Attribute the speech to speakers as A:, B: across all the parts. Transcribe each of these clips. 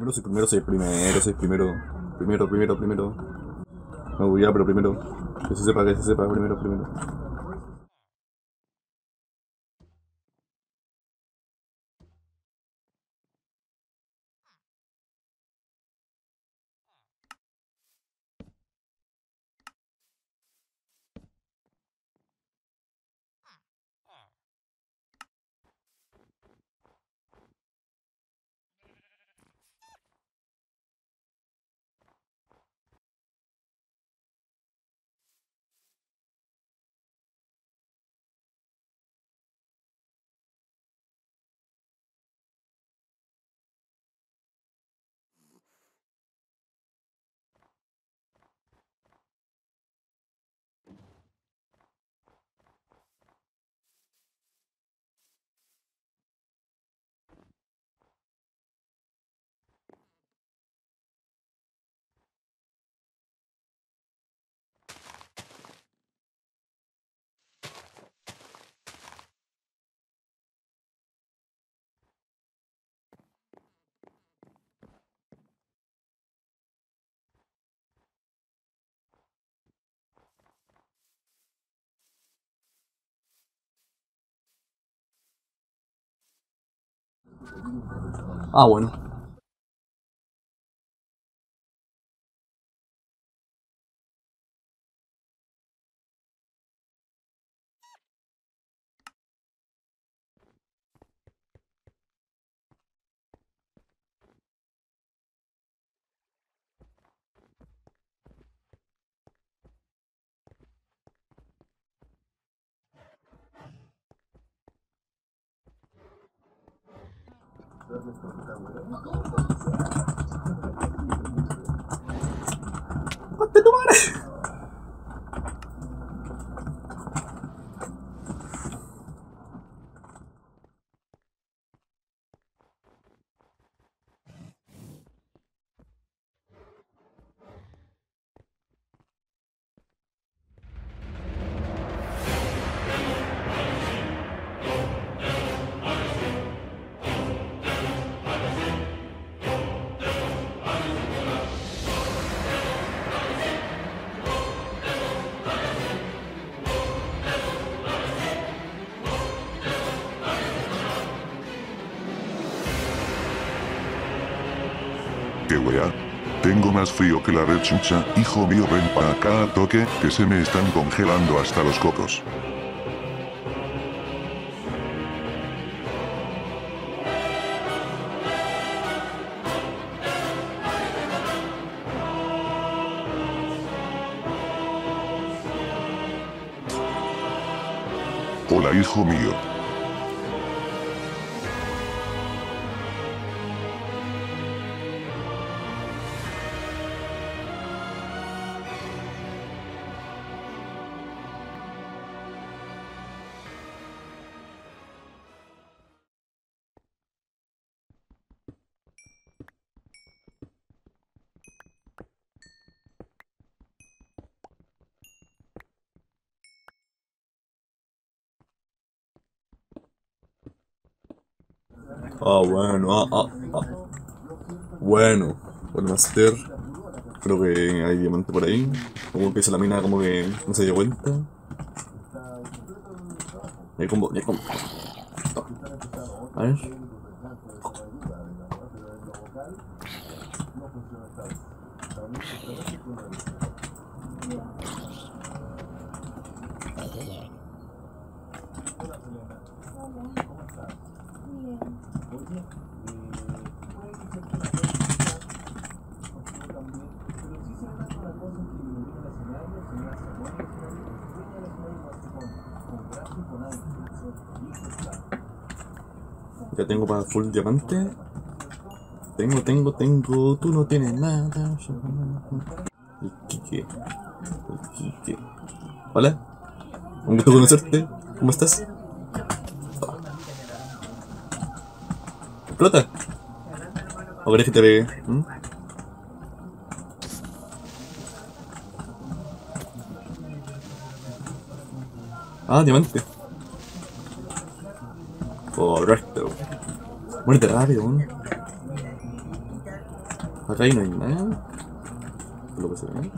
A: soy primero, soy primero, soy primero. Primero. No, ya, pero primero. Que se sepa, primero. Ah, bueno. ¡Conte tu madre!
B: ¿Qué wea? Tengo más frío que la rechucha, hijo mío, ven pa' acá a toque, que se me están congelando hasta los cocos. Hola, hijo mío.
A: Ah, bueno, Bueno, bueno, Master. Creo que hay diamante por ahí. Como que se la mina como que no se dio cuenta. Ya hay combo. A ver. Ya tengo para full diamante. Tengo. Tú no tienes nada. El Kike. Hola. Un gusto conocerte. ¿Cómo estás? ¿Explota? ¿O querés que te pegue? ¿Mm? Ah, diamante. Correcto. Muérete rápido, ¿no? Acá ahí no hay nada. Por lo que se ve.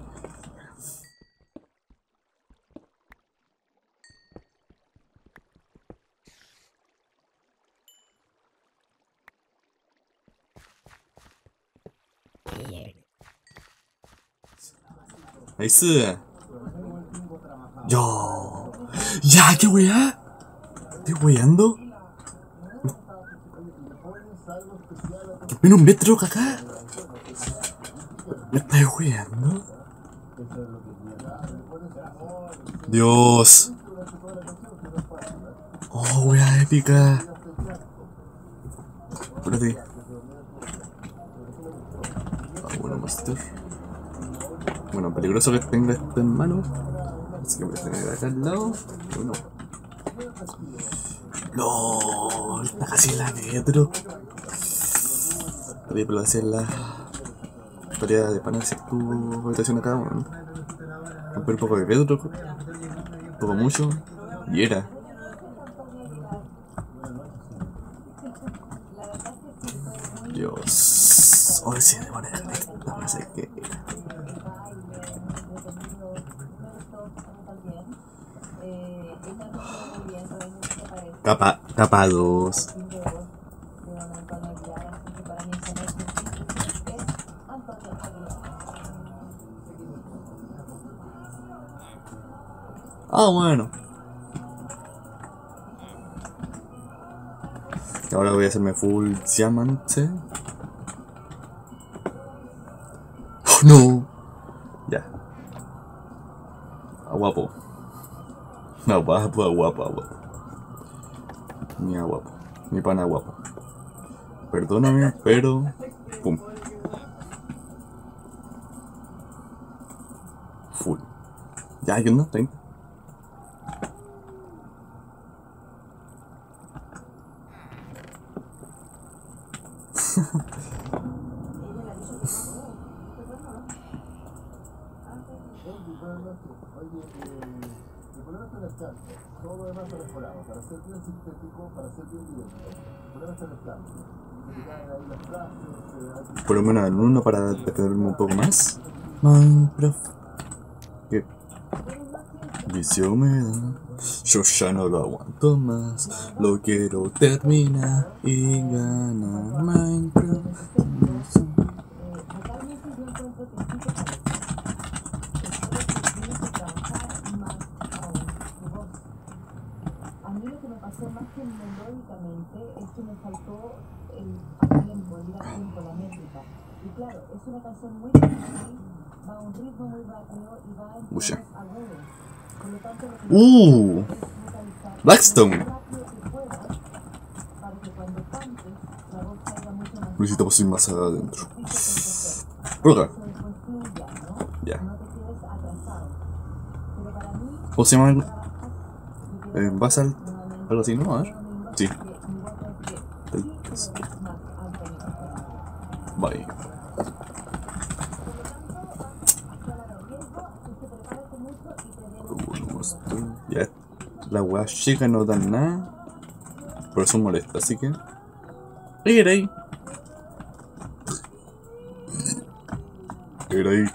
A: Ahí sí. Yo. Ya, qué weá. ¿Estoy weando? ¿Viene un metro acá? ¿Me estás weando? Dios. Oh, weá épica. Espérate. Ah, bueno, master. Bueno, peligroso que tenga esto en mano. Así que voy a tener acá al lado. Bueno. No, está casi en la metro. Oye, pero hacer la tarea de pan hacer tu habitación acá, bueno. Romper un poco de metro, un poco mucho. Y era. Dios. Hoy sí me van a dejar esta, no sé qué era. Capa 2. Ah, bueno. Y ahora voy a hacerme full diamante. Oh, no. Ya. Guapo. No, guapo. Mi guapo. Mi pana guapo. Perdóname, pero... Pum. Full. Ya, ¿qué onda? 30. Por lo menos en uno para defenderme un poco más. Minecraft. ¿Qué vicio me da? Yo ya no lo aguanto más. Lo quiero terminar y ganar Minecraft.
C: A mí lo que me pasó más que melódicamente es que me faltó el tiempo, el ir a tiempo, la métrica. Y claro, es una canción muy difícil, va a un ritmo muy rápido y va en tonos agudos. Por lo tanto, lo que es vocalizar
A: Blackstone.
C: lo más rápido que puedas para que cuando cantes la voz salga mucho más
A: Necesitamos ir más adentro.
C: rápido.
A: Roca.
C: Eso después fluya, ¿no?
A: Ya.
C: No te quedes atrasado. Pero para mí,
A: ¿Cómo se llama? Basalt. Algo así, ¿no? A ver. Sí. Bye. Ya. La weá chica no dan nada. Por eso molesta, así que. Era ahí. Era ahí.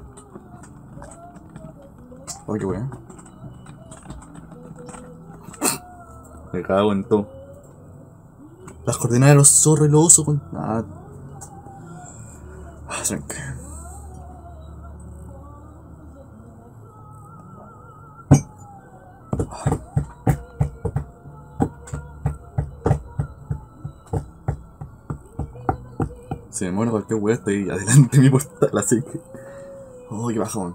A: Ay, qué weá. Me cago en todo. Las coordenadas de los zorros y los osos con. Ah, tranquilo. Si me muero cualquier weá, estoy adelante de mi portal, así que. Oh, qué bajón.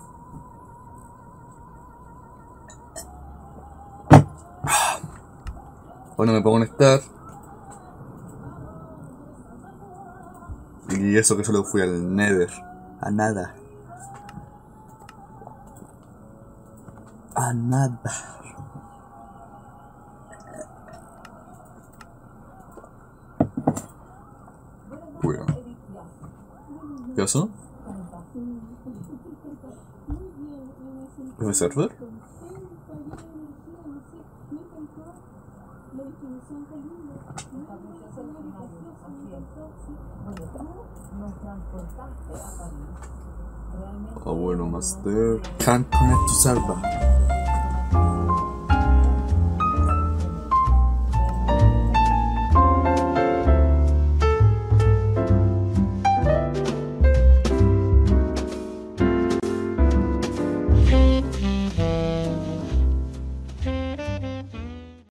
A: Bueno, me pongo a conectar. Y eso que solo fui al Nether. A nada. A nada. Bueno. ¿Qué pasó? ¿Es el server?
C: Estableció seleccionarios, así es. Bueno, tú nos transportaste a París. Realmente.
A: Ah, bueno, Master. Can't connect to server.